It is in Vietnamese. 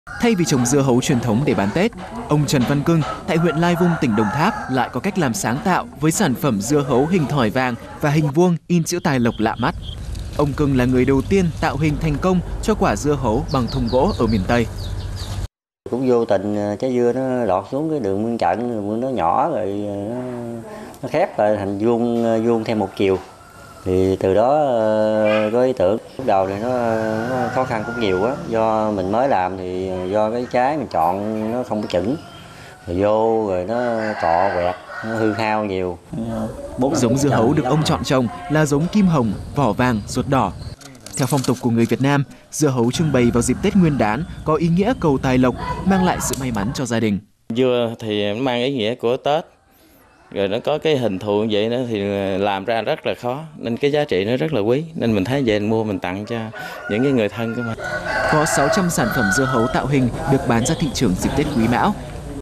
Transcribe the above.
Thay vì trồng dưa hấu truyền thống để bán Tết, ông Trần Văn Cưng tại huyện Lai Vung, tỉnh Đồng Tháp lại có cách làm sáng tạo với sản phẩm dưa hấu hình thỏi vàng và hình vuông in chữ tài lộc lạ mắt. Ông Cưng là người đầu tiên tạo hình thành công cho quả dưa hấu bằng thùng gỗ ở miền Tây. Cũng vô tình trái dưa nó lọt xuống cái đường Nguyên Trận, nó nhỏ rồi nó khép lại thành vuông theo một chiều. Thì từ đó có ý tưởng. Lúc đầu thì nó khó khăn cũng nhiều quá, do mình mới làm thì do cái trái mình chọn nó không có chuẩn, rồi nó cọ quẹt, nó hư hao nhiều. Giống dưa hấu được ông chọn trồng là giống kim hồng, vỏ vàng, ruột đỏ. Theo phong tục của người Việt Nam, dưa hấu trưng bày vào dịp Tết Nguyên đán có ý nghĩa cầu tài lộc, mang lại sự may mắn cho gia đình. Dưa thì nó mang ý nghĩa của Tết, rồi nó có cái hình thù như vậy nữa thì làm ra rất là khó, nên cái giá trị nó rất là quý, nên mình thấy về mình mua mình tặng cho những cái người thân của mình. Có 600 sản phẩm dưa hấu tạo hình được bán ra thị trường dịp Tết Quý Mão